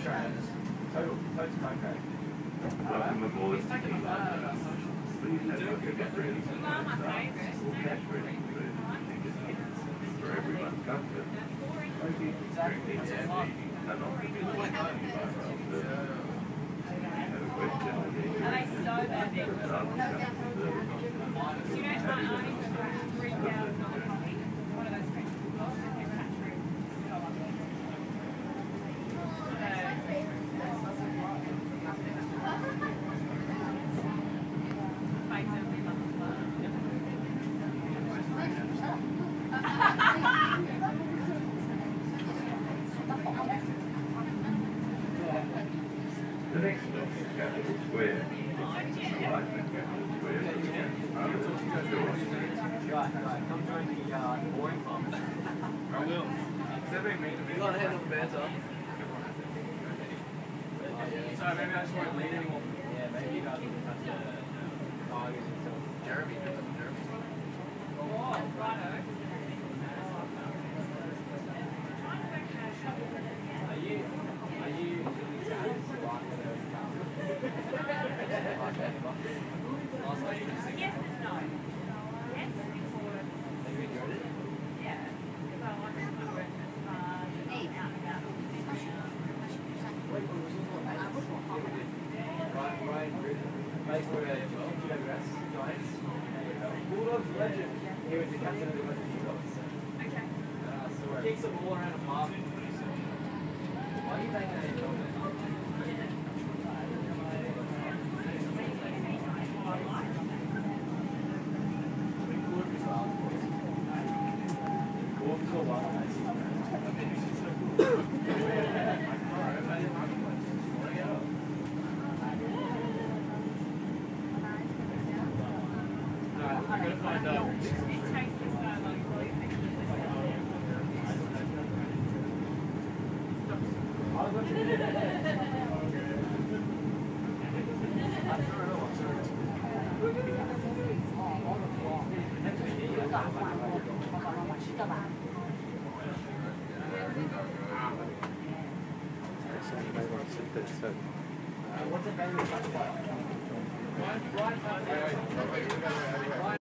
trainers. Total contract. Welcome aboard. He's taking a photo of our socials. Please have a look at You are my favourite. for everyone's comfort. Exactly. That's a lot. And not to be looking at you have a question, Are they so bad? Do you know my auntie was like 3,000 on a coffee? One of those French people. They were actually so lovely. Face every month. the next stop is Capital Square. I like Capital Square. Right. Come join the boring club. I will. You got to handle the banter. Sorry, maybe I just won't lead anymore. Yeah, maybe you guys will have to target yourself. Jeremy, Oh, righto. Are you Yes and no. Yes, because yeah, because I like to work as far out and about. Bulldogs legend. He was the captain of the West Bulldogs. Okay. So kicks the ball around a park. Why are you making that in I'm going to find out. It takes me so long. What's the favorite touch?